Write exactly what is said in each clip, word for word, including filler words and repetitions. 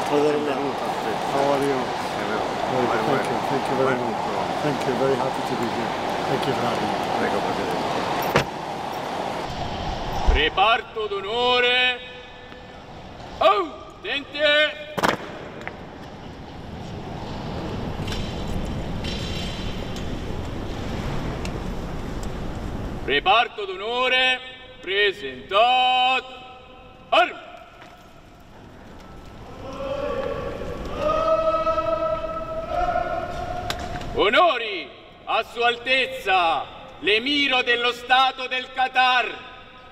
Brother, how are you? Very good, thank you, thank you very much. Thank you, very happy to be here. Thank you for having me. Prego, Presidente. Reparto d'onore. Oh, tente. Reparto d'onore presentato. Armi. Onori a Sua Altezza l'Emiro dello Stato del Qatar.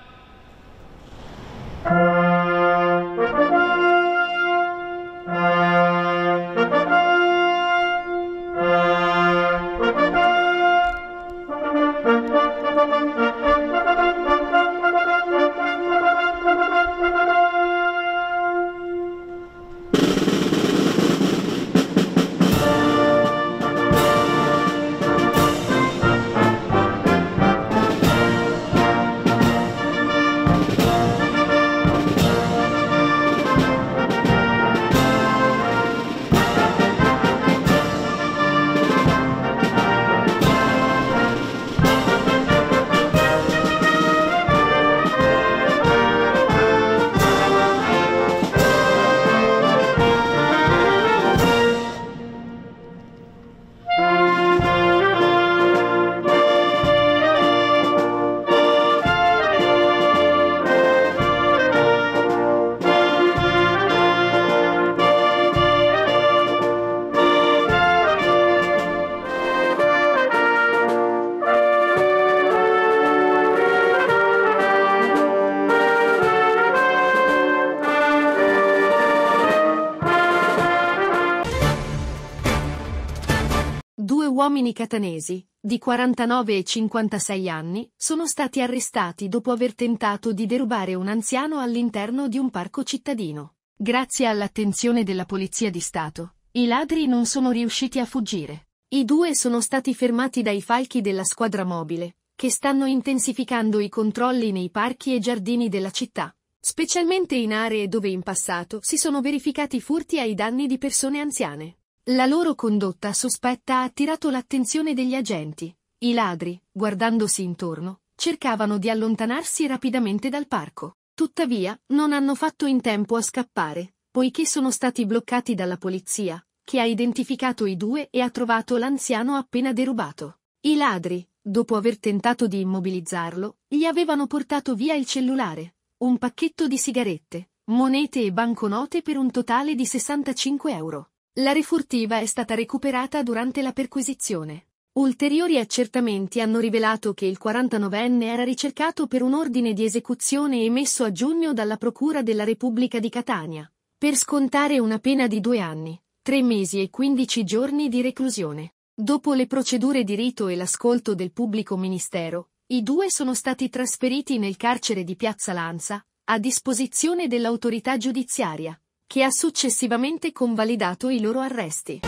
Due uomini catanesi, di quarantanove e cinquantasei anni, sono stati arrestati dopo aver tentato di derubare un anziano all'interno di un parco cittadino. Grazie all'attenzione della Polizia di Stato, i ladri non sono riusciti a fuggire. I due sono stati fermati dai falchi della squadra mobile, che stanno intensificando i controlli nei parchi e giardini della città, specialmente in aree dove in passato si sono verificati furti ai danni di persone anziane. La loro condotta sospetta ha attirato l'attenzione degli agenti. I ladri, guardandosi intorno, cercavano di allontanarsi rapidamente dal parco. Tuttavia, non hanno fatto in tempo a scappare, poiché sono stati bloccati dalla polizia, che ha identificato i due e ha trovato l'anziano appena derubato. I ladri, dopo aver tentato di immobilizzarlo, gli avevano portato via il cellulare, un pacchetto di sigarette, monete e banconote per un totale di sessantacinque euro. La refurtiva è stata recuperata durante la perquisizione. Ulteriori accertamenti hanno rivelato che il quarantanovenne era ricercato per un ordine di esecuzione emesso a giugno dalla Procura della Repubblica di Catania, per scontare una pena di due anni, tre mesi e quindici giorni di reclusione. Dopo le procedure di rito e l'ascolto del pubblico ministero, i due sono stati trasferiti nel carcere di Piazza Lanza, a disposizione dell'autorità giudiziaria, che ha successivamente convalidato i loro arresti.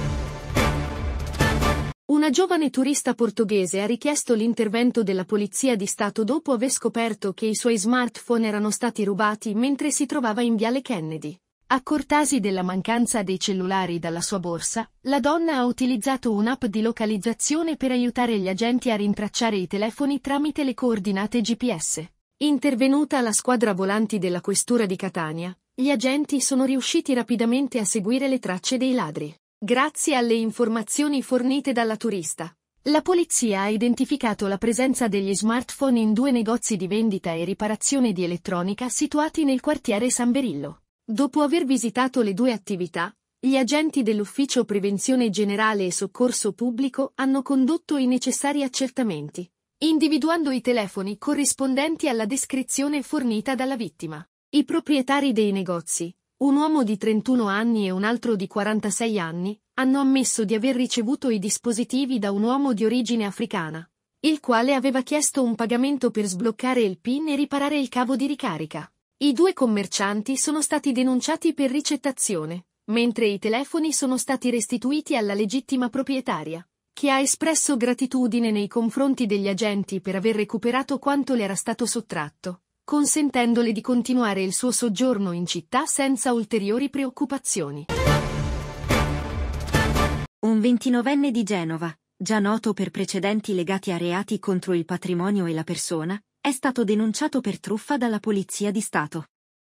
Una giovane turista portoghese ha richiesto l'intervento della Polizia di Stato dopo aver scoperto che i suoi smartphone erano stati rubati mentre si trovava in Viale Kennedy. Accortasi della mancanza dei cellulari dalla sua borsa, la donna ha utilizzato un'app di localizzazione per aiutare gli agenti a rintracciare i telefoni tramite le coordinate G P S. Intervenuta la squadra volanti della Questura di Catania, gli agenti sono riusciti rapidamente a seguire le tracce dei ladri. Grazie alle informazioni fornite dalla turista, la polizia ha identificato la presenza degli smartphone in due negozi di vendita e riparazione di elettronica situati nel quartiere San Berillo. Dopo aver visitato le due attività, gli agenti dell'Ufficio Prevenzione Generale e Soccorso Pubblico hanno condotto i necessari accertamenti, individuando i telefoni corrispondenti alla descrizione fornita dalla vittima. I proprietari dei negozi, un uomo di trentuno anni e un altro di quarantasei anni, hanno ammesso di aver ricevuto i dispositivi da un uomo di origine africana, il quale aveva chiesto un pagamento per sbloccare il PIN e riparare il cavo di ricarica. I due commercianti sono stati denunciati per ricettazione, mentre i telefoni sono stati restituiti alla legittima proprietaria, che ha espresso gratitudine nei confronti degli agenti per aver recuperato quanto le era stato sottratto, consentendole di continuare il suo soggiorno in città senza ulteriori preoccupazioni. Un ventinovenne di Genova, già noto per precedenti legati a reati contro il patrimonio e la persona, è stato denunciato per truffa dalla Polizia di Stato.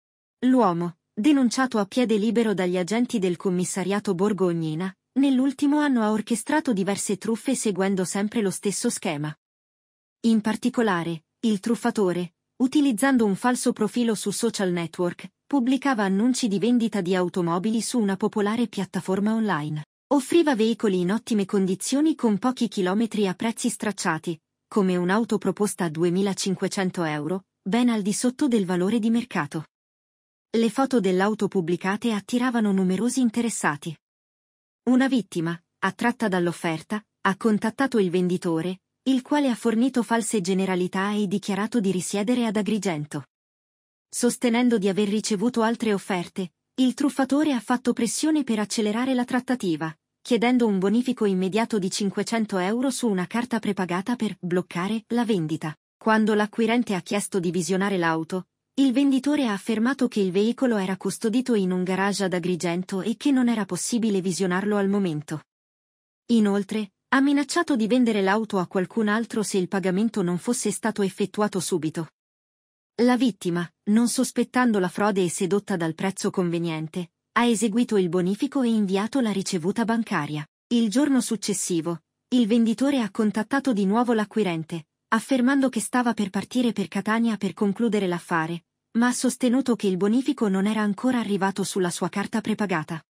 L'uomo, denunciato a piede libero dagli agenti del commissariato Borgo Ognina, nell'ultimo anno ha orchestrato diverse truffe seguendo sempre lo stesso schema. In particolare, il truffatore, utilizzando un falso profilo su social network, pubblicava annunci di vendita di automobili su una popolare piattaforma online. Offriva veicoli in ottime condizioni con pochi chilometri a prezzi stracciati, come un'auto proposta a duemilacinquecento euro, ben al di sotto del valore di mercato. Le foto dell'auto pubblicate attiravano numerosi interessati. Una vittima, attratta dall'offerta, ha contattato il venditore, il quale ha fornito false generalità e dichiarato di risiedere ad Agrigento. Sostenendo di aver ricevuto altre offerte, il truffatore ha fatto pressione per accelerare la trattativa, chiedendo un bonifico immediato di cinquecento euro su una carta prepagata per bloccare la vendita. Quando l'acquirente ha chiesto di visionare l'auto, il venditore ha affermato che il veicolo era custodito in un garage ad Agrigento e che non era possibile visionarlo al momento. Inoltre, ha minacciato di vendere l'auto a qualcun altro se il pagamento non fosse stato effettuato subito. La vittima, non sospettando la frode e sedotta dal prezzo conveniente, ha eseguito il bonifico e inviato la ricevuta bancaria. Il giorno successivo, il venditore ha contattato di nuovo l'acquirente, affermando che stava per partire per Catania per concludere l'affare, ma ha sostenuto che il bonifico non era ancora arrivato sulla sua carta prepagata.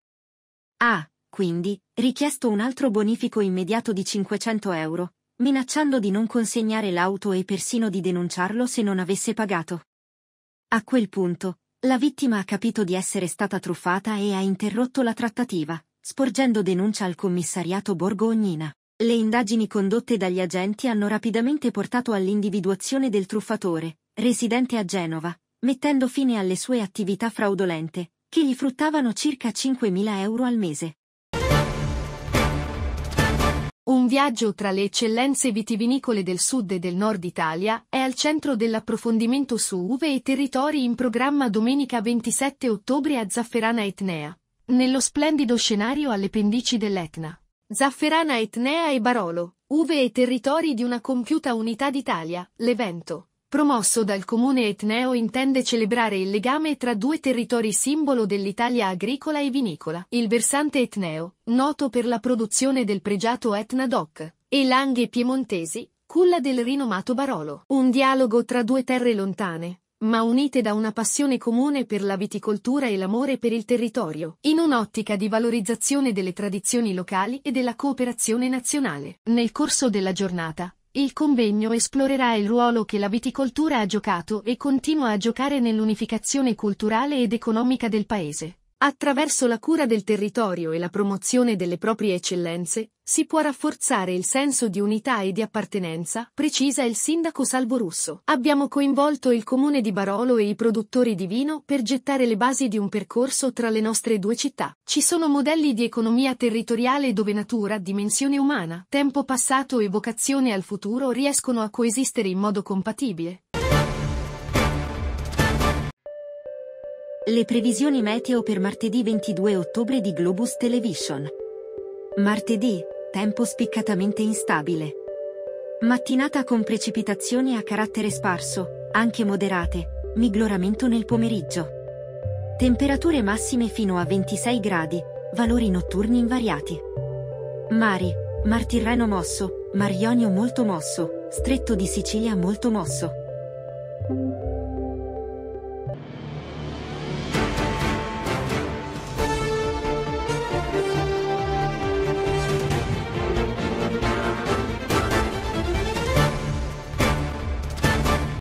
Ha, quindi, richiesto un altro bonifico immediato di cinquecento euro, minacciando di non consegnare l'auto e persino di denunciarlo se non avesse pagato. A quel punto, la vittima ha capito di essere stata truffata e ha interrotto la trattativa, sporgendo denuncia al commissariato Borgo Ognina. Le indagini condotte dagli agenti hanno rapidamente portato all'individuazione del truffatore, residente a Genova, mettendo fine alle sue attività fraudolente, che gli fruttavano circa cinquemila euro al mese. Un viaggio tra le eccellenze vitivinicole del sud e del nord Italia è al centro dell'approfondimento su uve e territori in programma domenica ventisette ottobre a Zafferana Etnea, nello splendido scenario alle pendici dell'Etna. Zafferana Etnea e Barolo, uve e territori di una compiuta unità d'Italia, l'evento, promosso dal comune etneo, intende celebrare il legame tra due territori simbolo dell'Italia agricola e vinicola, il versante etneo, noto per la produzione del pregiato Etna DOC, e l'Anghe piemontesi, culla del rinomato Barolo. Un dialogo tra due terre lontane, ma unite da una passione comune per la viticoltura e l'amore per il territorio, in un'ottica di valorizzazione delle tradizioni locali e della cooperazione nazionale. Nel corso della giornata, il convegno esplorerà il ruolo che la viticoltura ha giocato e continua a giocare nell'unificazione culturale ed economica del paese. Attraverso la cura del territorio e la promozione delle proprie eccellenze, si può rafforzare il senso di unità e di appartenenza, precisa il sindaco Salvo Russo. Abbiamo coinvolto il comune di Barolo e i produttori di vino per gettare le basi di un percorso tra le nostre due città. Ci sono modelli di economia territoriale dove natura, dimensione umana, tempo passato e vocazione al futuro riescono a coesistere in modo compatibile. Le previsioni meteo per martedì ventidue ottobre di Globus Television. Martedì, tempo spiccatamente instabile. Mattinata con precipitazioni a carattere sparso, anche moderate, miglioramento nel pomeriggio. Temperature massime fino a ventisei gradi, valori notturni invariati. Mari, Mar Tirreno mosso, Mar Ionio molto mosso, Stretto di Sicilia molto mosso.